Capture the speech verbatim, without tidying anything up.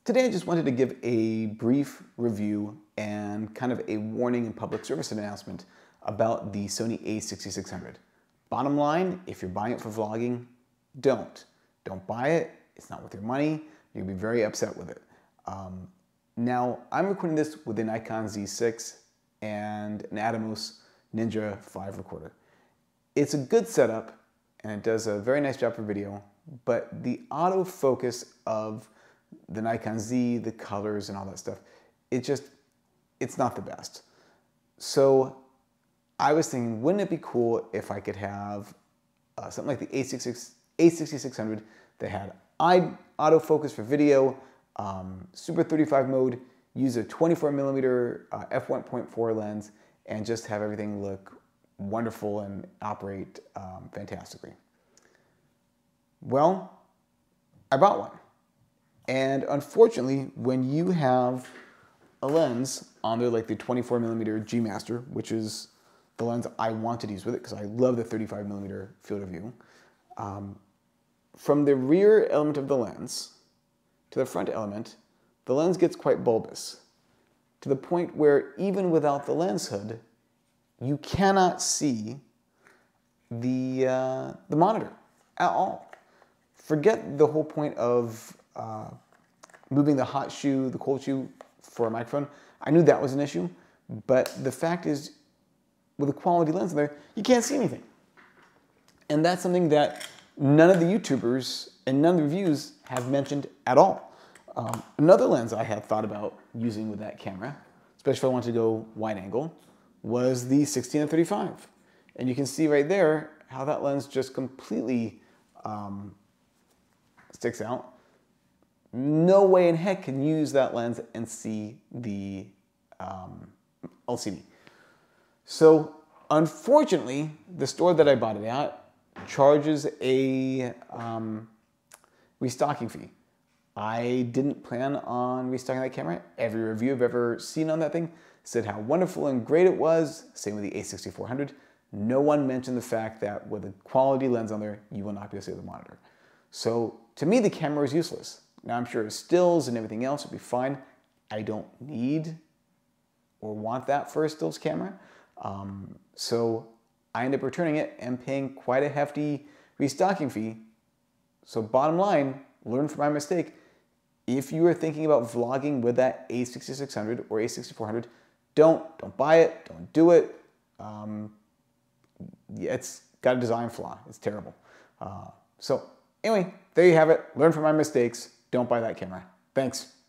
Today I just wanted to give a brief review and kind of a warning and public service announcement about the Sony a sixty-six hundred. Bottom line, if you're buying it for vlogging, don't. Don't buy it. It's not worth your money. You'll be very upset with it. Um, now, I'm recording this with a Nikon Z six and an Atomos Ninja five recorder. It's a good setup and it does a very nice job for video, but the autofocus of the Nikon Z, the colors and all that stuff, it just, it's not the best. So I was thinking, wouldn't it be cool if I could have uh, something like the a sixty-six hundred that had autofocus for video, um, Super thirty-five mode, use a twenty-four millimeter uh, f one point four lens, and just have everything look wonderful and operate um, fantastically. Well, I bought one. And unfortunately, when you have a lens on there like the twenty-four millimeter G Master, which is the lens I wanted to use with it because I love the thirty-five millimeter field of view, um, from the rear element of the lens to the front element, the lens gets quite bulbous to the point where even without the lens hood, you cannot see the, uh, the monitor at all. Forget the whole point of uh, moving the hot shoe, the cold shoe for a microphone. I knew that was an issue, but the fact is, with a quality lens in there, you can't see anything. And that's something that none of the YouTubers and none of the reviews have mentioned at all. Um, another lens I had thought about using with that camera, especially if I wanted to go wide angle, was the sixteen to thirty-five. And you can see right there how that lens just completely um, sticks out. No way in heck can you use that lens and see the um, L C D. So unfortunately, the store that I bought it at charges a um, restocking fee. I didn't plan on restocking that camera. Every review I've ever seen on that thing said how wonderful and great it was. Same with the a sixty-four hundred. No one mentioned the fact that with a quality lens on there, you will not be able to see the monitor. So to me, the camera is useless. Now I'm sure stills and everything else will be fine. I don't need or want that for a stills camera. Um, so I end up returning it and paying quite a hefty restocking fee. So bottom line, learn from my mistake. If you are thinking about vlogging with that a sixty-six hundred or a sixty-four hundred, don't, don't buy it, don't do it. Um, it's got a design flaw, it's terrible. Uh, so anyway, there you have it. Learn from my mistakes. Don't buy that camera. Thanks.